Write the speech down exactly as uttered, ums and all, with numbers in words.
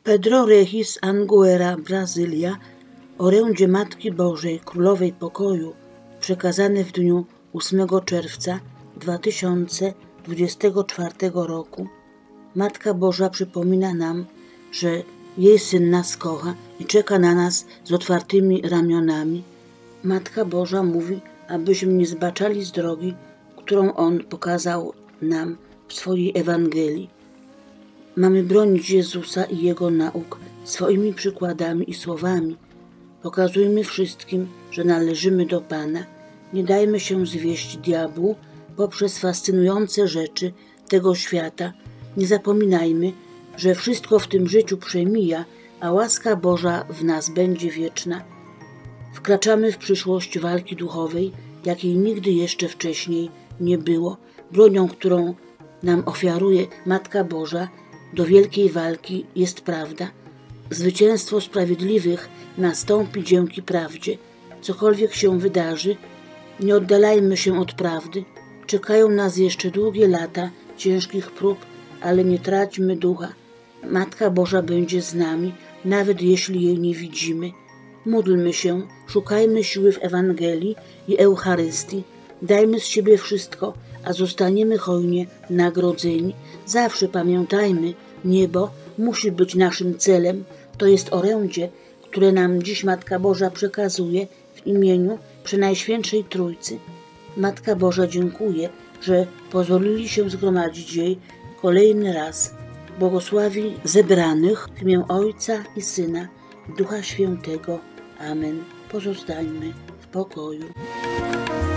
Pedro Regis Anguera, Brazylia, orędzie Matki Bożej Królowej Pokoju przekazane w dniu ósmego czerwca dwa tysiące dwudziestego czwartego roku. Matka Boża przypomina nam, że jej Syn nas kocha i czeka na nas z otwartymi ramionami. Matka Boża mówi, abyśmy nie zbaczali z drogi, którą On pokazał nam w swojej Ewangelii. Mamy bronić Jezusa i Jego nauk swoimi przykładami i słowami. Pokazujmy wszystkim, że należymy do Pana. Nie dajmy się zwieść diabłu poprzez fascynujące rzeczy tego świata. Nie zapominajmy, że wszystko w tym życiu przemija, a łaska Boża w nas będzie wieczna. Wkraczamy w przyszłość walki duchowej, jakiej nigdy jeszcze wcześniej nie było. Bronią, którą nam ofiaruje Matka Boża do wielkiej walki jest prawda. Zwycięstwo sprawiedliwych nastąpi dzięki prawdzie. Cokolwiek się wydarzy, nie oddalajmy się od prawdy. Czekają nas jeszcze długie lata ciężkich prób, ale nie traćmy ducha. Matka Boża będzie z nami, nawet jeśli jej nie widzimy. Módlmy się, szukajmy siły w Ewangelii i Eucharystii. Dajmy z siebie wszystko, a zostaniemy hojnie nagrodzeni. Zawsze pamiętajmy, niebo musi być naszym celem. To jest orędzie, które nam dziś Matka Boża przekazuje w imieniu Przenajświętszej Trójcy. Matka Boża dziękuję, że pozwolili się zgromadzić jej kolejny raz. Błogosławi zebranych w imię Ojca i Syna i Ducha Świętego. Amen. Pozostańmy w pokoju.